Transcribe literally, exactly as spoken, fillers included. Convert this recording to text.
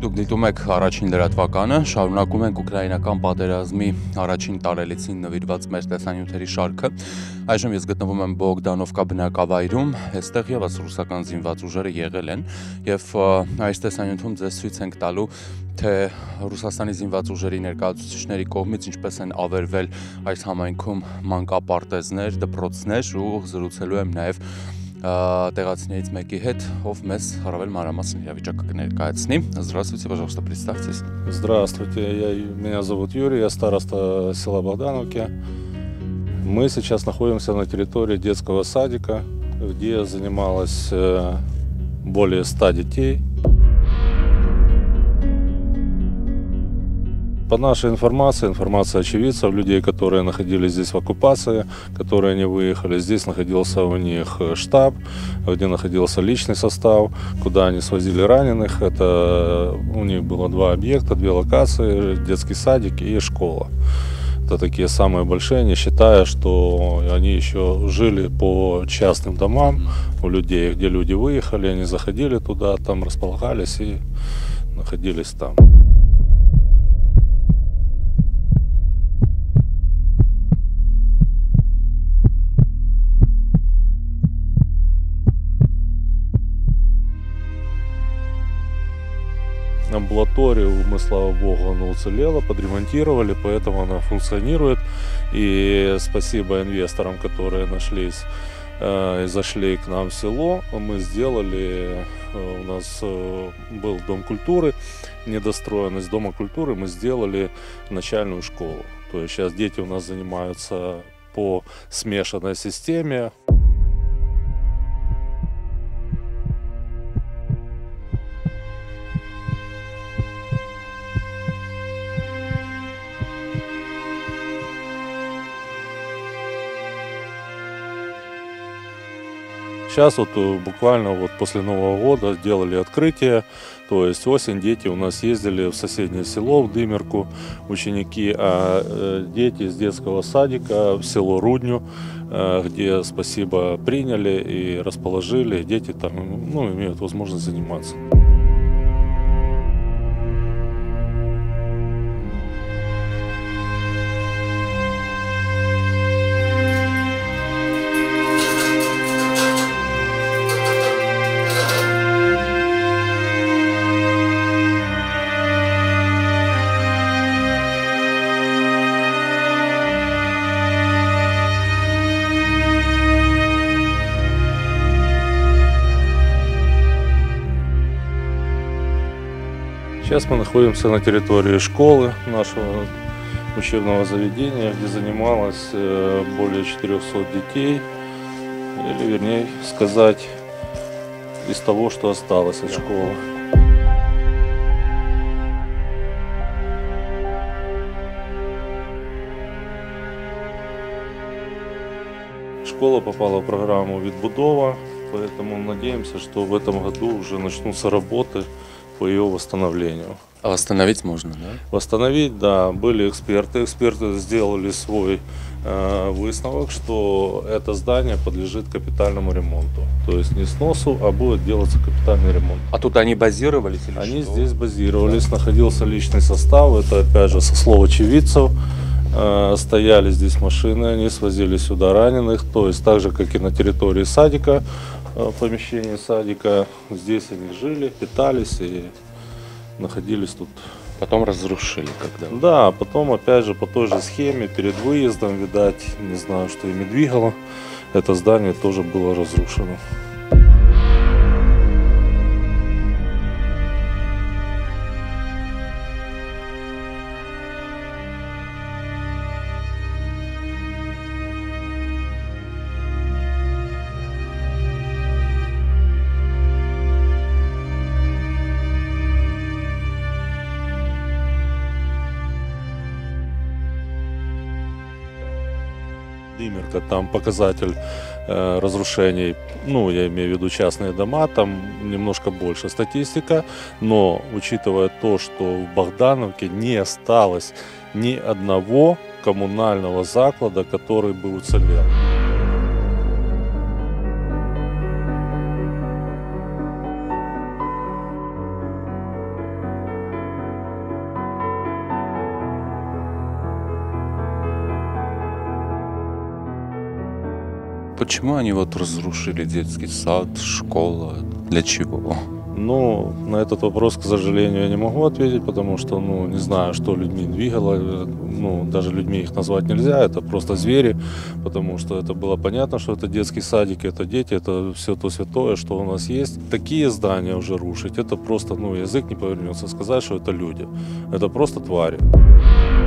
Դուք դիտում եք առաջին լրատվականը, շարունակում ենք ուկրաինական պատերազմի առաջին տարելիցին նվիրված մեր տեսանյութերի շարքը։ Այժմ ես գտնվում եմ Բոգդանովկա բնակավայրում, այստեղ ևս ռուսական զինված ուժերը եղել են, եւ այս տեսանյութում ձեզ ցույց ենք տալու, թե Ռուսաստանի զինված ուժերի ներկայացուցիչների կողմից ինչպես են ավերվել այս համայնքում մանկապարտեզներ, դպրոցներ, ու զրուցելու եմ նաև տեղացիներից մեկի հետ, ով մեզ առավել մանրամասն իրավիճակը կներկայացնի. Здравствуйте, пожалуйста, представьтесь. Здравствуйте, я, меня зовут Юрий, я староста села Богдановки. Мы сейчас находимся на территории детского садика, где занималось более ста детей. По нашей информации, информация очевидцев, людей, которые находились здесь в оккупации, которые не выехали, здесь находился у них штаб, где находился личный состав, куда они свозили раненых. Это у них было два объекта, две локации, детский садик и школа. Это такие самые большие, не считая, что они еще жили по частным домам у людей, где люди выехали, они заходили туда, там располагались и находились там. Амбулаторию мы, слава богу, она уцелела, подремонтировали, поэтому она функционирует. И спасибо инвесторам, которые нашлись э, и зашли к нам в село. Мы сделали, э, у нас э, был дом культуры, недостроен. Из дома культуры мы сделали начальную школу. То есть сейчас дети у нас занимаются по смешанной системе. Сейчас вот буквально вот после Нового года сделали открытие, то есть осень дети у нас ездили в соседнее село, в Дымерку, ученики, а дети из детского садика в село Рудню, где, спасибо, приняли и расположили, дети там, ну, имеют возможность заниматься. Сейчас мы находимся на территории школы нашего учебного заведения, где занималось более четырёхсот детей, или вернее сказать, из того, что осталось от школы. Школа попала в программу «Відбудова», поэтому надеемся, что в этом году уже начнутся работы по ее восстановлению. А восстановить можно, да? Восстановить, да. Были эксперты. Эксперты сделали свой э, высновок, что это здание подлежит капитальному ремонту. То есть не сносу, а будет делаться капитальный ремонт. А тут они базировались или Они что? здесь базировались, да. Находился личный состав. Это опять же со слов очевидцев. Э, стояли здесь машины, они свозили сюда раненых. То есть так же, как и на территории садика, в помещении садика, здесь они жили, питались и находились тут. Потом разрушили когда? Да, потом опять же по той же схеме перед выездом, видать, не знаю, что ими двигало, это здание тоже было разрушено. Дымерка, там показатель э, разрушений, ну, я имею в виду частные дома, там немножко больше статистика, но учитывая то, что в Богдановке не осталось ни одного коммунального заклада, который бы уцелел. Почему они вот разрушили детский сад, школа? Для чего? Ну, на этот вопрос, к сожалению, я не могу ответить, потому что, ну, не знаю, что людьми двигало. Ну, даже людьми их назвать нельзя, это просто звери, потому что это было понятно, что это детский садик, это дети, это все то святое, что у нас есть. Такие здания уже рушить, это просто, ну, язык не повернется сказать, что это люди. Это просто твари.